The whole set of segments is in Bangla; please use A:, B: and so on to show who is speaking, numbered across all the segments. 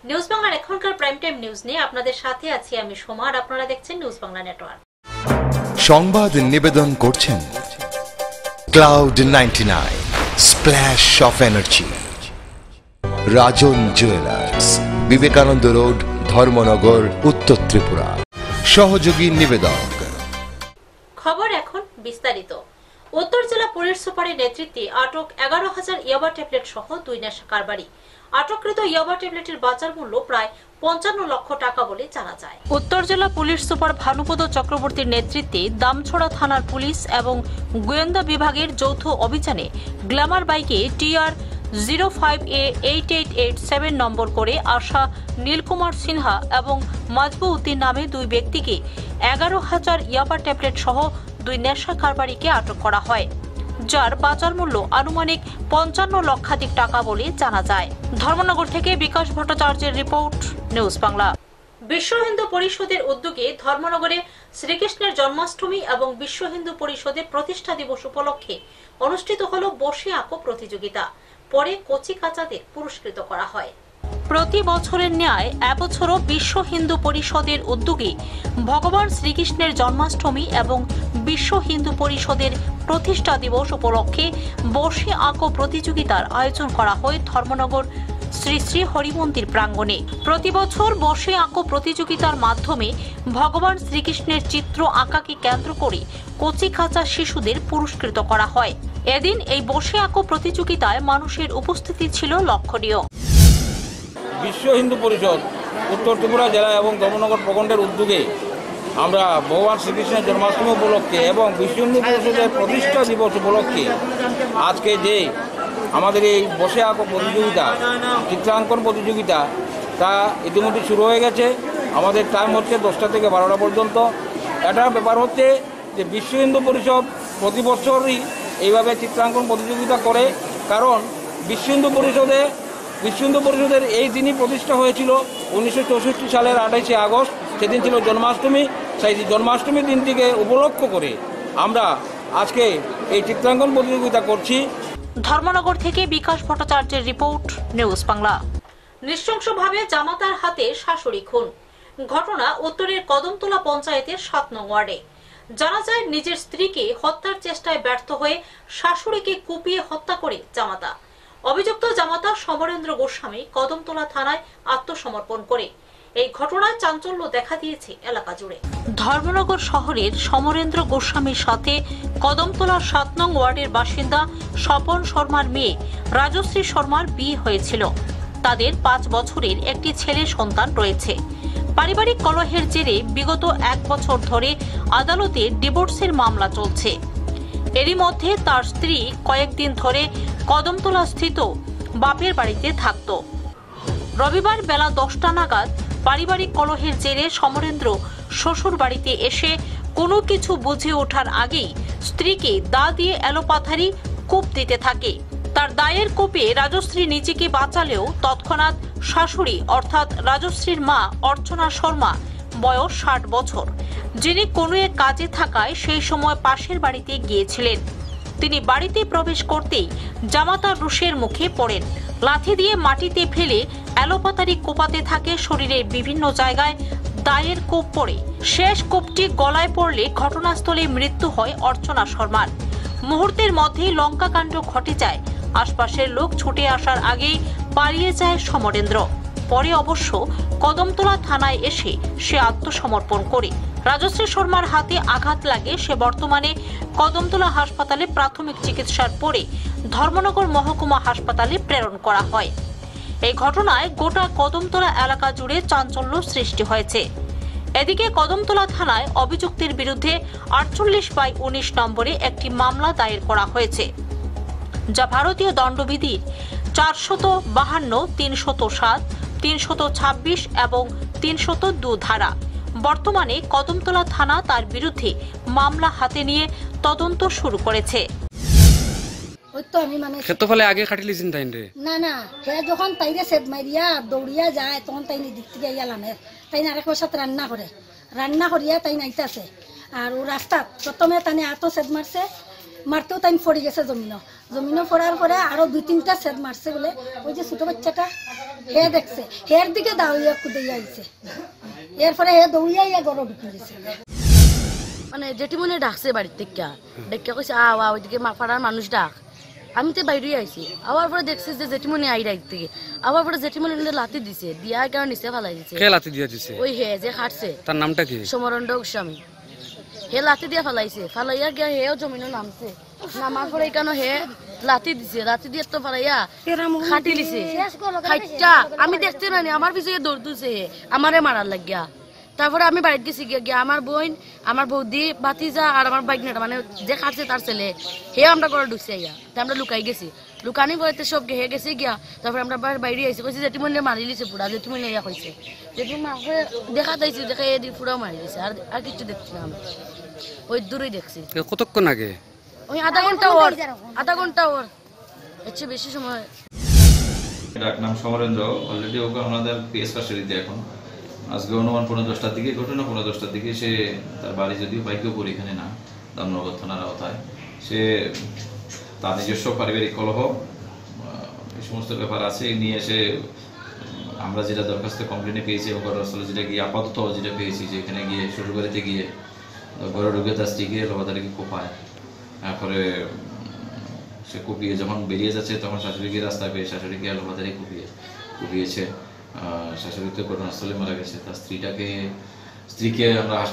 A: নিউজ বাংলার এখনকার প্রাইম টাইম নিউজ নিয়ে আপনাদের সাথে আছি আমি সোমা আর আপনারা দেখছেন নিউজ বাংলা নেটওয়ার্ক।
B: সংবাদ নিবেদন করছেন cloud 99 splash of energy, Rajan jewellers, Vivekananda road, Dharmanagar, উত্তর ত্রিপুরা। সহযোগী নিবেদক।
A: খবর এখন বিস্তারিত। উত্তর জেলা পুলিশ সুপারের নেতৃত্বে আটক 11,000 ইয়াবা ট্যাবলেট সহ 2 নেশা কারবারি। আটককৃত ইয়াবা ট্যাবলেটের বাজার মূল্য প্রায় 55 লক্ষ টাকা বলে জানা যায়। উত্তর জেলা পুলিশ সুপার ভানুপদ চক্রবর্তীর নেতৃত্বে দামছড়া থানার পুলিশ এবং গোয়েন্দা বিভাগের যৌথ অভিযানে গ্ল্যামার বাইকে TR 05A8887 নম্বর করে আসা নীলকুমার সিনহা এবং মাজবু উদ্দিন নামে 2 ব্যক্তিকে 11,000 ইয়াবা ট্যাবলেট সহ 2 নেশা কারবারিকে আটক করা হয়, যার বাজার মূল্য আনুমানিক 55 লক্ষাধিক টাকা বলে জানা যায়। ধর্মনগর থেকে বিকাশ ভট্টাচার্যের রিপোর্ট, নিউজ বাংলা। বিশ্ব হিন্দু পরিষদের উদ্যোগে ধর্মনগরে শ্রীকৃষ্ণের জন্মাষ্টমী এবং বিশ্ব হিন্দু পরিষদের প্রতিষ্ঠা দিবস উপলক্ষে অনুষ্ঠিত হল বসে আঁকো প্রতিযোগিতা। পরে কচি কাচাদের পুরস্কৃত করা হয়। প্রতি বছরের ন্যায় এবছরও বিশ্ব হিন্দু পরিষদের উদ্যোগে ভগবান শ্রীকৃষ্ণের জন্মাষ্টমী এবং বিশ্ব হিন্দু পরিষদের প্রতিষ্ঠা দিবস উপলক্ষে বসে আঁকো প্রতিযোগিতার আয়োজন করা হয় ধর্মনগর শ্রী শ্রী হরিমন্দির প্রাঙ্গণে। প্রতি বছর বসে আঁকো প্রতিযোগিতার মাধ্যমে ভগবান শ্রীকৃষ্ণের চিত্র আঁকাকে কেন্দ্র করে কচি কাঁচা শিশুদের পুরস্কৃত করা হয়। এদিন এই বসে আঁকো প্রতিযোগিতায় মানুষের উপস্থিতি ছিল লক্ষণীয়।
C: বিশ্ব হিন্দু পরিষদ উত্তর ত্রিপুরা জেলা এবং ধর্মনগর প্রখণ্ডের উদ্যোগে আমরা ভগবান শ্রীকৃষ্ণের জন্মাষ্টমী উপলক্ষে এবং বিশ্ব হিন্দু পরিষদের প্রতিষ্ঠা দিবস উপলক্ষে আজকে যে আমাদের এই বসে আঁকো প্রতিযোগিতা, চিত্রাঙ্কন প্রতিযোগিতা, তা ইতিমধ্যে শুরু হয়ে গেছে। আমাদের টাইম হচ্ছে 10টা থেকে 12টা পর্যন্ত। এটার ব্যাপার হচ্ছে যে বিশ্ব হিন্দু পরিষদ প্রতি বছরই এইভাবে চিত্রাঙ্কন প্রতিযোগিতা করে, কারণ বিশ্ব হিন্দু পরিষদের এই দিনই প্রতিষ্ঠা হয়েছিল 1964 সালের 28শে আগস্ট। সেদিন ছিল জন্মাষ্টমী। সেই জন্মাষ্টমীর দিনটিকে উপলক্ষ করে আমরা আজকে এই চিত্রাঙ্কন প্রতিযোগিতা করছি।
A: ধর্মনগর থেকে বিকাশ ভট্টাচার্যের রিপোর্ট, নিউজ বাংলা। নৃশংসভাবে জামাতার হাতে শাশুড়ি খুন। ঘটনা উত্তরের কদমতলা পঞ্চায়েতের 7 নং ওয়ার্ডে। জানা যায়, নিজের স্ত্রীকে হত্যার চেষ্টায় ব্যর্থ হয়ে শাশুড়িকে কুপিয়ে হত্যা করে জামাতা। অভিযুক্ত জামাতা সমরেন্দ্র গোস্বামী কদমতলা থানায় আত্মসমর্পণ করে। এই ঘটনায় চাঞ্চল্য দেখা দিয়েছে এলাকা জুড়ে। ধর্মনগর শহরের সমরেন্দ্র গোস্বামীর সাথে কদমতলার 7 নং ওয়ার্ডের বাসিন্দা স্বপন শর্মার মেয়ে রাজশ্রী শর্মার বিয়ে হয়েছিল। তাদের 5 বছরের একটি ছেলে সন্তান রয়েছে। পারিবারিক কলহের জেরে বিগত 1 বছর ধরে আদালতে ডিভোর্সের মামলা চলছে। এরই মধ্যে তার স্ত্রী কয়েকদিন ধরে কদমতলা স্থিত বাপের বাড়িতে থাকত। রবিবার বেলা 10টা নাগাদ পারিবারিক কলহের জেরে সমরেন্দ্র শ্বশুর বাড়িতে এসে কোনো কিছু বুঝে ওঠার আগেই স্ত্রীকে দা দিয়ে এলোপাথারি কূপ দিতে থাকে। তার দায়ের কোপে রাজশ্রী নিজেকে বাঁচালেও তৎক্ষণাৎ শাশুড়ি অর্থাৎ রাজশ্রীর মা অর্চনা শর্মা, বয়স 60 বছর, যিনি কোনো এক কাজে থাকায় সেই সময় পাশের বাড়িতে গিয়েছিলেন। তিনি বাড়িতে প্রবেশ করতেই জামাতার রুশের মুখে পড়েন। লাথি দিয়ে মাটিতে ফেলে এলোপাতারি কোপাতে থাকে শরীরের বিভিন্ন জায়গায় দায়ের কোপ পড়ে। শেষ কোপটি গলায় পড়লে ঘটনাস্থলে মৃত্যু হয় অর্চনা শর্মার। মুহূর্তের মধ্যেই লঙ্কাকাণ্ড ঘটে যায়। আশপাশের লোক ছুটে আসার আগেই পালিয়ে যায় সমরেন্দ্র। পরে অবশ্য কদমতলা থানায় এসে সে আত্মসমর্পণ করে। রাজশ্রী শর্মার হাতে আঘাত লাগে। সে বর্তমানে কদমতলা হাসপাতালে প্রাথমিক চিকিৎসার পরে ধর্মনগর মহকুমা হাসপাতালে প্রেরণ করা হয়। এই ঘটনায় গোটা কদমতলা এলাকা জুড়ে চাঞ্চল্য সৃষ্টি হয়েছে। এদিকে কদমতলা থানায় অভিযুক্তের বিরুদ্ধে 48/19 নম্বরে একটি মামলা দায়ের করা হয়েছে, যা ভারতীয় দণ্ডবিধির 452, 307, 326 এবং 302 ধারা। বর্তমানে কদমতলা থানা তার বিরুদ্ধে মামলা হাতে নিয়ে তদন্ত শুরু করেছে।
D: আগে খাটিলিছেন তাই রে?
E: না হে যখন তাইরে সেদ মারিয়া দৌড়িয়া যায় তখন তাই দিক থেকে ইয়ালামে তাই আরেকবার সাথে রান্না করিয়া তাই নাইতাছে। আর ও রাস্তা প্রথমে তানে আতো সেদ মারছে, মারতেও তাই পড়ে গেছে জমিনও পড়ার পরে আরো 2-3টা সেদ মারছে বলে ওই যে ছোট বাচ্চাটা হে দেখছে হের দিকে দাঁড়িয়ে কুদাইয়া আইছে এরপরে হে দৌড়িয়া গড় ঢুকে গেছে
F: মানে জেঠিমনে ডাকছে বাড়ির থেকে ডেকে কইছে ওইদিকে পাড়ার মানুষ ডাক আমি তো বাইরে আইছি আবার পরে দেখছি যে জেঠিমনি আই রাইত থেকে আবার পরে জেঠিমনি লাথি দিছে দিয়া কারণ নিচে ফালাই দিছে
D: কে লাথি দিয়ে দিছে
F: ওই হে যে খাটছে
D: তার নামটা কি
F: সমরণ্ড গোস্বামী হে লাথি দিয়া ফালাইছে ফালাইয়া গিয়া হেও জমিনও নামছে নামার পরে কেন হে লাথি দিছে লাথি দিয়ে তো ফালাইয়া খাটি দিছে খাইটা আমি দেখতে নানি আমার পিছিয়ে দৌড় দিছে হে আমারে মারার লাগিয়া তারপরে আমি বাড়িতে গেছি গিয়া আমার বোন আমার বৌদি বাতিজা আর আমার বাইকনাটা মানে যে খাটছে তার ছেলে হে আমরা করে ঢুকছে ইয়া তা আমরা লুকাই গেছি লুকানি বইতে সব হে গেছে গিয়া তারপরে আমরা বাইরে আইসি কইছি জেঠিমনি মারি লিছে পুরা জেঠিমনি ইয়া কইছে জেঠিমনি মাকে দেখা যাইছে দেখে এদি পুরা মারি দিছে আর কিছু দেখছি না আমি ওই দূরেই দেখছি
D: কতক্ষণ আগে
F: ওই আধা ঘন্টা ওর এর বেশি সময়
G: ডাক নাম সমরেন্দ্র অলরেডি ওকে আমাদের পিএস কাস্টাডিতে এখন আজকে অনুমান 10:15টার দিকে ঘটনা 10:15টার দিকে সে তার বাড়ি যদিও বাইকেও পড়ে এখানে না দামনগর থানার আওতায় সে তার নিজস্ব পারিবারিক কলহ এই সমস্ত ব্যাপার আছে নিয়ে এসে আমরা যেটা দরখাস্ত কমপ্লেনে পেয়েছি এবং ঘটনাস্থলে যেটা গিয়ে আপাতত যেটা পেয়েছি যে এখানে গিয়ে শ্বশুরবাড়িতে গিয়ে ঘরে ঢুকে তার স্ত্রীকে লবাদারিকে কোপায় তারপরে সে কুপিয়ে যখন বেরিয়ে যাচ্ছে তখন শাশুড়িকে রাস্তায় পেয়ে শাশুড়িকে লবাদারি কুপিয়েছে শাশুড়ি তো ঘটনাস্থলে মারা গেছে তার স্ত্রীকে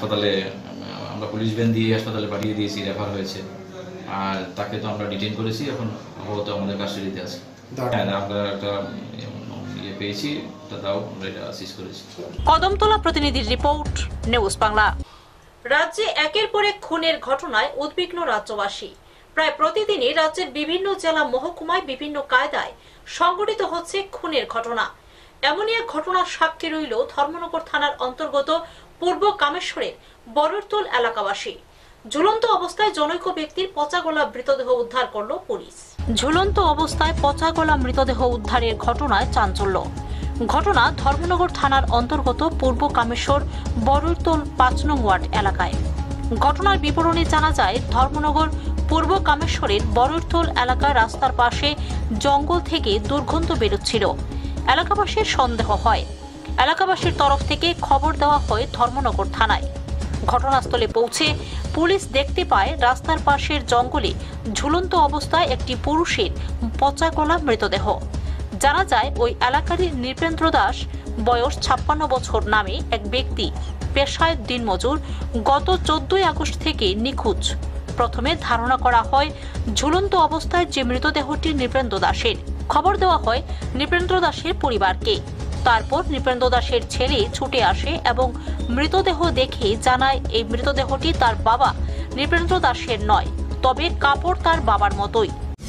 G: আমরা পুলিশ ভ্যান দিয়ে হাসপাতালে পাঠিয়ে দিয়েছি রেফার হয়েছে আর তাকে তো আমরা ডিটেইন করেছি এখন আপাতত আমাদের কাস্টাডিতে আছে হ্যাঁ আমরা একটা ইয়ে পেয়েছি তাও আমরা এটা সিজ করেছি
A: কদমতলা প্রতিনিধির রিপোর্ট নিউজ বাংলা। রাজ্যে একের পর এক খুনের ঘটনায় উদ্বিগ্ন রাজ্যবাসী। প্রায় প্রতিদিনই রাজ্যের বিভিন্ন জেলা মহকুমায় বিভিন্ন কায়দায় সংঘটিত হচ্ছে খুনের ঘটনা। এমনই এক ঘটনার সাক্ষী রইল ধর্মনগর থানার অন্তর্গত পূর্ব কামেশ্বরের বররতোল এলাকাবাসী। ঝুলন্ত অবস্থায় জনৈক ব্যক্তির পচাগলা মৃতদেহ উদ্ধার করল পুলিশ। ঝুলন্ত অবস্থায় পচাগলা মৃতদেহ উদ্ধারের ঘটনায় চাঞ্চল্য। ঘটনা ধর্মনগর থানার অন্তর্গত পূর্ব কামেশ্বর বররতোল 5 নং ওয়ার্ড এলাকায়। ঘটনার বিবরণে জানা যায়, ধর্মনগর পূর্ব কামেশ্বরের বররতোল এলাকার রাস্তার পাশে জঙ্গল থেকে দুর্গন্ধ বেরোচ্ছিল। এলাকাবাসীর সন্দেহ হয়। এলাকাবাসীর তরফ থেকে খবর দেওয়া হয় ধর্মনগর থানায়। ঘটনাস্থলে পৌঁছে পুলিশ দেখতে পায় রাস্তার পাশের জঙ্গলে ঝুলন্ত অবস্থায় একটি পুরুষের পচাগলা মৃতদেহ। জানা যায়, ওই এলাকারই নৃপেন্দ্র দাস বয়স 56 বছর নামে এক ব্যক্তি, পেশায় দিনমজুর, গত 14 আগস্ট থেকে নিখোঁজ। প্রথমে ধারণা করা হয় ঝুলন্ত অবস্থায় যে মৃতদেহটি নৃপেন্দ্র দাসের। খবর দেওয়া হয় নৃপেন্দ্র দাসের পরিবারকে। তারপর নৃপেন্দ্র দাসের ছেলে ছুটে আসে এবং মৃতদেহ দেখে জানায় এই মৃতদেহটি তার বাবা নৃপেন্দ্র দাসের নয়, তবে কাপড় তার বাবার মতোই।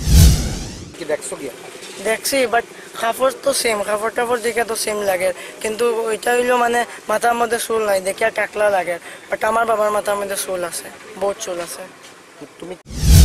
H: দেখছি বাট কাপড় তো সেম, কাপড় টাপড় দেখে তো সেম লাগে, কিন্তু ওইটা হইলো মানে মাথার মধ্যে চুল নাই, দেখে টাকলা লাগে। বাট আমার বাবার মাথার মধ্যে চুল আছে, বহুত চুল আছে। তুমি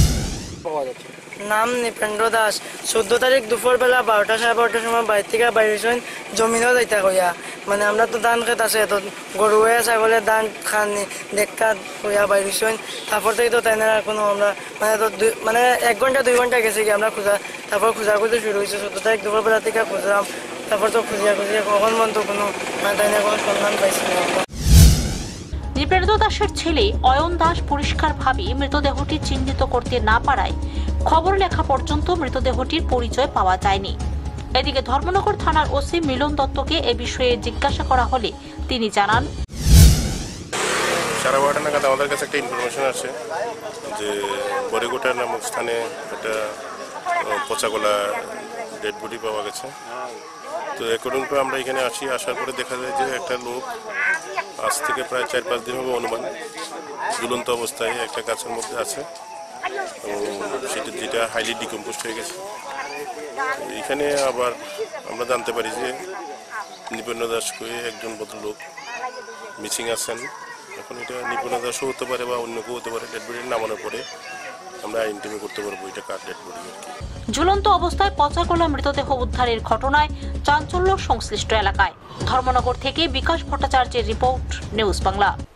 H: নাম নৃপেন্দ্র দাস। 14 তারিখ দুপুর বেলা 12টা সাড়ে 12টার সময় বাড়ি থেকে বাইরেছেন জমিনও যাইতা কইয়া, মানে আমরা তো ধান খেত আছে, তো গরুয়ে ছাগলের ধান খানি দেখা কইয়া বাইরেছেন। তারপর থেকে তো তাই না কোনো আমরা মানে তো মানে 1 ঘন্টা 2 ঘন্টা গেছে কি আমরা খোঁজা, তারপর খোঁজাখুঁজি শুরু হয়েছে। 14 তারিখ দুপুর বেলা থেকে খুঁজলাম, তারপর তো খুঁজিয়া কখন মন তো কোনো মানে তাই না কোনো সন্ধান পাইছি না।
A: নৃপেন্দ্র দাসের ছেলে অয়ন দাস পরিষ্কারভাবে মৃতদেহটি চিহ্নিত করতে না পারায় খবর লেখা পর্যন্ত মৃতদেহটির পরিচয় পাওয়া যায়নি। এদিকে ধর্মনগর থানার ওসি মিলন দত্তকে এ বিষয়ে জিজ্ঞাসা করা হলে তিনি জানান,
I: 12:30 নাগাদ আমাদের কাছে একটা ইনফরমেশন আসে যে বরিগোটা নামক স্থানে একটা পচাগলা ডেড বডি পাওয়া গেছে। তো অ্যাকর্ডিং টু আমরা এখানে আসার পরে দেখা যায় যে একটা লোক আজ থেকে প্রায় 4-5 দিন হবে অনুমান ঝুলন্ত অবস্থায় একটা গাছের মধ্যে আছে, সেটা যেটা হাইলি ডিকম্পোস্ট হয়ে গেছে। এখানে আবার আমরা জানতে পারি যে নৃপেন্দ্র দাস কয়ে একজন ভদ্রলোক মিসিং আছেন। এখন এটা নৃপেন্দ্র দাসও হতে পারে বা অন্য কেউ হতে পারে। ডেড বডি নামানোর পরে আমরা আইডেন্টিফাই করতে পারবো এটা কার ডেড বডি আর কি।
A: ঝুলন্ত অবস্থায় পচাগলা মৃতদেহ উদ্ধারের ঘটনায় চাঞ্চল্য সংশ্লিষ্ট এলাকায়। ধর্মনগর থেকে বিকাশ ভট্টাচার্যের রিপোর্ট, নিউজ বাংলা।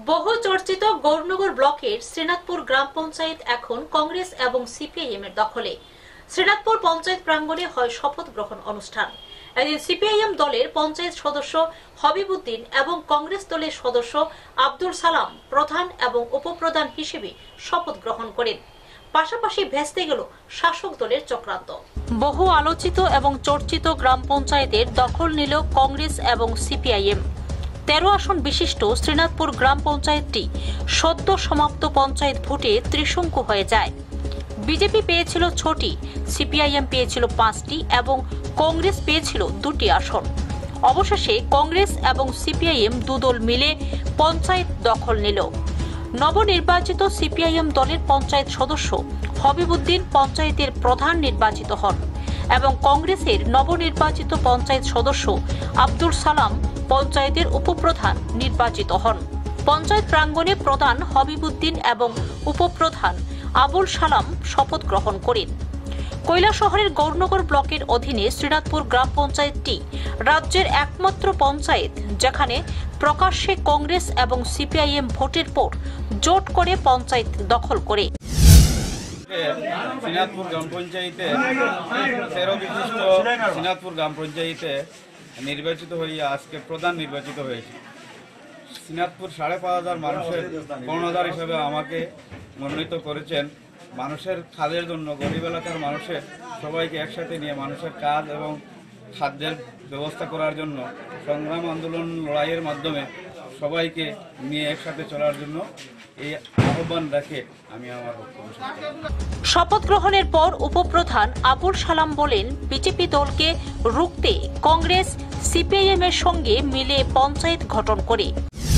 A: বহু চর্চিত গৌরনগর ব্লকের শ্রীনাথপুর গ্রাম পঞ্চায়েত এখন কংগ্রেস এবং সিপিআইএম এর দখলে। শ্রীনাথপুর পঞ্চায়েত প্রাঙ্গণে হয় শপথ গ্রহণ অনুষ্ঠান। এদিন সিপিআইএম দলের পঞ্চায়েত সদস্য হবিবুদ্দিন এবং কংগ্রেস দলের সদস্য আব্দুল সালাম প্রধান এবং উপপ্রধান হিসেবে শপথ গ্রহণ করেন। পাশাপাশি ভেস্তে গেল শাসক দলের চক্রান্ত। বহু আলোচিত এবং চর্চিত গ্রাম পঞ্চায়েতের দখল নিল কংগ্রেস এবং সিপিআইএম। 13 আসন বিশিষ্ট শ্রীনাথপুর গ্রাম পঞ্চায়েতটি সদ্য সমাপ্ত পঞ্চায়েত ভোটে ত্রিশঙ্কু হয়ে যায়। বিজেপি পেয়েছিল 6টি, সিপিআইএম পেয়েছিল 5টি এবং কংগ্রেস পেয়েছিল 2টি আসন। অবশেষে কংগ্রেস এবং সিপিআইএম দুদল মিলে পঞ্চায়েত দখল নিল। নবনির্বাচিত সিপিআইএম দলের পঞ্চায়েত সদস্য হবিবুদ্দিন পঞ্চায়েতের প্রধান নির্বাচিত হন এবং কংগ্রেসের নবনির্বাচিত পঞ্চায়েত সদস্য আব্দুল সালাম পঞ্চায়েতের উপপ্রধান নির্বাচিত হন। পঞ্চায়েত প্রাঙ্গণে প্রধান হবিবুদ্দিন এবং উপপ্রধান আবুল সালাম শপথ গ্রহণ করেন। কৈলাসহরের গৌরনগর ব্লকের অধীনে শ্রীনাথপুর গ্রাম পঞ্চায়েতটি রাজ্যের একমাত্র পঞ্চায়েত যেখানে প্রকাশ্যে কংগ্রেস এবং সিপিআইএম ভোটের পর জোট করে পঞ্চায়েত দখল করে।
C: শ্রীনাথপুর গ্রাম পঞ্চায়েতে 13 বিশিষ্ট শ্রীনাথপুর গ্রাম পঞ্চায়েতে নির্বাচিত হয়ে আজকে প্রধান নির্বাচিত হয়েছে। শ্রীনাথপুর 5,500 মানুষের কর্ণধার হিসেবে আমাকে মনোনীত করেছেন। মানুষের কাজের জন্য, গরিব এলাকার মানুষের সবাইকে একসাথে নিয়ে মানুষের কাজ এবং খাদ্যের ব্যবস্থা করার জন্য সংগ্রাম আন্দোলন লড়াইয়ের মাধ্যমে সবাইকে নিয়ে একসাথে চলার জন্য এই আহ্বান রাখে আমি আমার বক্তব্য।
A: শপথ গ্রহণের পর উপপ্রধান আবুল সালাম বলেন, বিজেপি দলকে রুখতে কংগ্রেস সিপিআইএম এর সঙ্গে মিলে পঞ্চায়েত গঠন করে।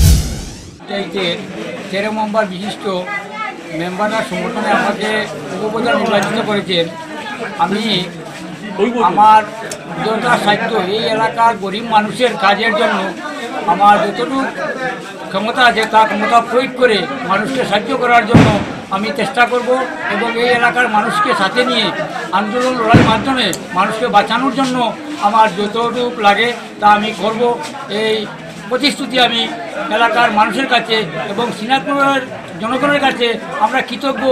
J: 13 মেম্বার বিশিষ্ট মেম্বাররা সংগঠনে আমাকে উপপ্রধান নির্বাচিত করেছেন। আমি আমার যতটা সাধ্য এই এলাকার গরিব মানুষের কাজের জন্য আমার যতটুকু ক্ষমতা আছে তা ক্ষমতা প্রয়োগ করে মানুষকে সাহায্য করার জন্য আমি চেষ্টা করব এবং এই এলাকার মানুষকে সাথে নিয়ে আন্দোলন লড়াইয়ের মাধ্যমে মানুষকে বাঁচানোর জন্য আমার যতটুকু লাগে তা আমি করব। এই প্রতিশ্রুতি আমি এলাকার মানুষের কাছে এবং শ্রীনাথপুরের জনগণের কাছে আমরা কৃতজ্ঞ।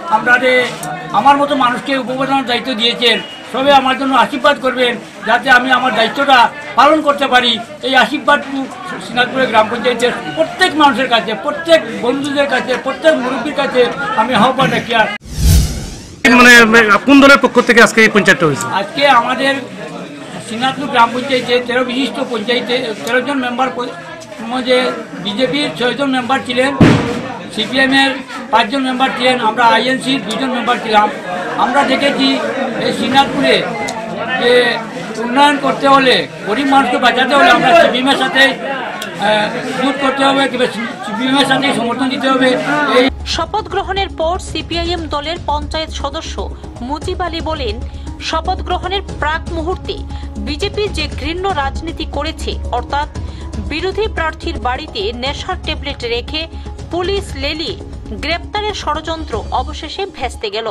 J: আমার মতো মানুষকে উপপ্রধানের দায়িত্ব দিয়েছেন, সবে আমার জন্য আশীর্বাদ করবেন যাতে আমি আমার দায়িত্বটা পালন করতে পারি। এই আশীর্বাদটুকু শ্রীনাথপুরের গ্রাম পঞ্চায়েতের প্রত্যেক মানুষের কাছে, প্রত্যেক বন্ধুদের কাছে, প্রত্যেক মুরব্বীর কাছে আমি আহ্বান রাখি।
D: মানে কোন দলের পক্ষ থেকে আজকে এই পঞ্চায়েতটা হয়েছে?
J: আজকে আমাদের শ্রীনাথপুর গ্রাম পঞ্চায়েতে 13 বিশিষ্ট পঞ্চায়েতে 13 জন মেম্বার মধ্যে বিজেপির 6 জন মেম্বার ছিলেন, সিপিএমের 5 জন মেম্বার ছিলেন, আমরা আইএনসির 2 জন মেম্বার ছিলাম। আমরা দেখেছি এই শ্রীনাথপুরে যে উন্নয়ন করতে হলে, গরিব মানুষকে বাঁচাতে হলে আমরা সিপিএমের সাথে জোট করতে হবে, কিংবা সিপিএমের সাথে সমর্থন দিতে হবে। এই
A: শপথ গ্রহণের পর সিপিআইএম দলের পঞ্চায়েত সদস্য মুজিব আলী বলেন, শপথ গ্রহণের প্রাক মুহূর্তে বিজেপি যে ঘৃণ্য রাজনীতি করেছে, অর্থাৎ বিরোধী প্রার্থীর বাড়িতে নেশার ট্যাবলেট রেখে পুলিশ লেলিয়ে গ্রেপ্তারের ষড়যন্ত্র অবশেষে ভেস্তে গেল।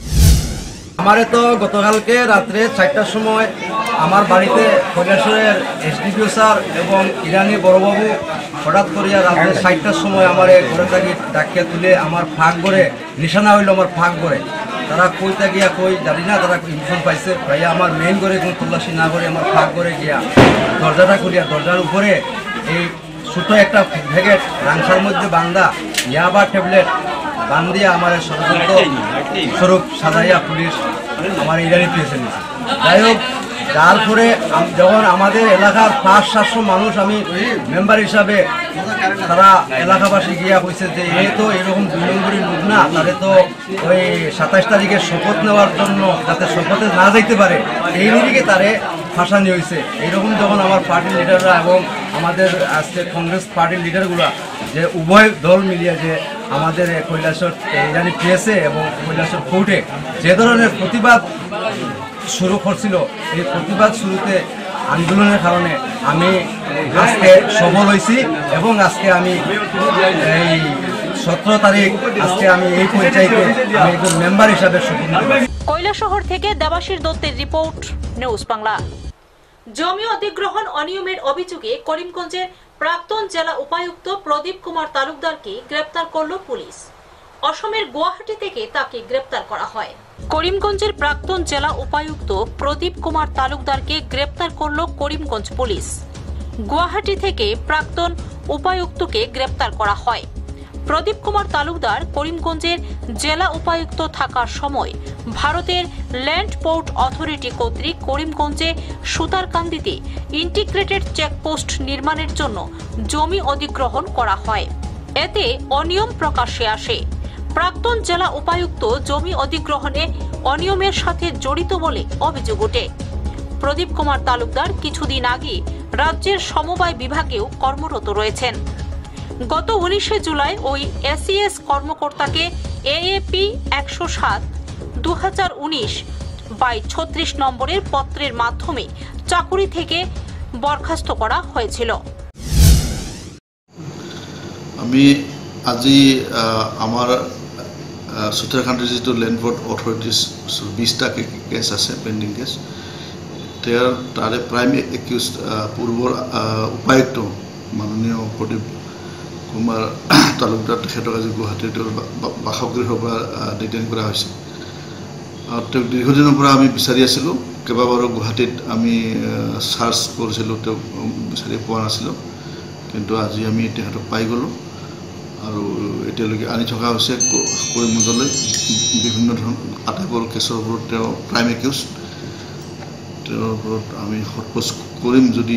K: আমারে তো গতকালকে রাত্রে 4টার সময় আমার বাড়িতে কৈলাসহরের এসডিপিও স্যার এবং ইরানি বড়বাবু হঠাৎ করিয়া রাত্রে 4টার সময় আমার ঘরে থাকি ডাকিয়া তুলে আমার ফাঁক করে নিশানা হইল, আমার ফাঁক করে তারা কই গিয়া কই জানি না, তারা ইনফর্ম পাইছে ভাইয়া আমার মেইন করে কোনো তল্লাশি না করে আমার ফাঁক করে গিয়া দরজাটা খুলিয়া দরজার উপরে এই ছোট একটা ভ্যাকেট রাংসার মধ্যে বান্ধা ইয়াবা ট্যাবলেট বান্ধিয়া আমার ষড়যন্ত্র স্বরূপ সাজাইয়া পুলিশ আমার ইরানি পেয়েছে নিয়েছে। যাই হোক, তারপরে যখন আমাদের এলাকার 500-700 মানুষ, আমি মেম্বার হিসাবে, তারা এলাকাবাসী গিয়া কইছে যে এ তো এরকম 2 নম্বরের লোক না, তাদের তো ওই 27 তারিখে শপথ নেওয়ার জন্য যাতে শপথে না যাইতে পারে এই নিরিখে তারে ফাঁসানি হয়েছে। এইরকম যখন আমার পার্টির লিডাররা এবং আমাদের আজকে কংগ্রেস পার্টির লিডারগুলা যে উভয় দল মিলিয়ে যে আমাদের কৈলাসহর ইরানি পিএসএ এবং কৈলাসহর কোর্টে যে ধরনের প্রতিবাদ শুরু করছিল, এই প্রতিবাদ শুরুতে আন্দোলনের কারণে আমি আজকে সফল হয়েছি এবং আজকে আমি এই 17 তারিখ আজকে আমি এই পঞ্চায়েতে আমি একজন মেম্বার হিসাবে শপথ নিলাম।
A: কৈলাসহর থেকে দেবাশিস দত্তের রিপোর্ট, নিউজ বাংলা। জমি অধিগ্রহণ অনিয়মের অভিযোগে করিমগঞ্জের প্রাক্তন জেলা উপায়ুক্ত প্রদীপ কুমার তালুকদারকে গ্রেপ্তার করল পুলিশ। অসমের গুয়াহাটি থেকে তাকে গ্রেপ্তার করা হয়। করিমগঞ্জের প্রাক্তন জেলা উপায়ুক্ত প্রদীপ কুমার তালুকদারকে গ্রেপ্তার করল করিমগঞ্জ পুলিশ। গুয়াহাটি থেকে প্রাক্তন উপায়ুক্তকে গ্রেপ্তার করা হয়। প্রদীপ কুমার তালুকদার করিমগঞ্জের জেলা উপায়ুক্ত থাকার সময় ভারতের ল্যান্ড পোর্ট অথরিটি কর্তৃক করিমগঞ্জে সুতারকান্দিতে ইন্টিগ্রেটেড চেকপোস্ট নির্মাণের জন্য জমি অধিগ্রহণ করা হয়। এতে অনিয়ম প্রকাশ্যে আসে। প্রাক্তন জেলা উপায়ুক্ত জমি অধিগ্রহণে অনিয়মের সাথে জড়িত বলে অভিযোগ ওঠে। প্রদীপ কুমার তালুকদার কিছুদিন আগে রাজ্যের সমবায় বিভাগেও কর্মরত রয়েছেন। গত 19 জুলাই ওই এসইএস কর্মকর্তাকে এএপি 107/2019/36 নম্বরের পত্রের মাধ্যমে চাকুরি থেকে বরখাস্ত করা হয়েছিল।
L: আমি আজি আমার সুতারকান্দিৰ যিটো লেণ্ড বোৰ্ড অথৰিটিজ 20টা কেছ আছে, পেণ্ডিং কেছ। তাৰে প্ৰাইম একিউজ পূৰ্বৰ উপায়ুক্ত মাননীয় প্ৰদীপ কুমাৰ তালুকদাৰ তেখেতক আজি গুৱাহাটীৰ বাসগৃহৰ পৰা ডিটেইন কৰা হৈছে। তেওঁক দীৰ্ঘদিনৰ পৰা আমি বিচাৰি আছিলোঁ। কেইবাবাৰো গুৱাহাটীত আমি চাৰ্চ কৰিছিলোঁ, তেওঁক বিচাৰি পোৱা নাছিলোঁ, কিন্তু আজি আমি তেখেতক পাই গ'লোঁ আৰু এতিয়ালৈকে আনি থকা হৈছে কৰিমগঞ্জলৈ। বিভিন্ন ধৰণৰ আটাইবোৰ কেছৰ ওপৰত তেওঁ প্ৰাইম একিউজ। তেওঁৰ ওপৰত আমি সোধপোছ কৰিম, যদি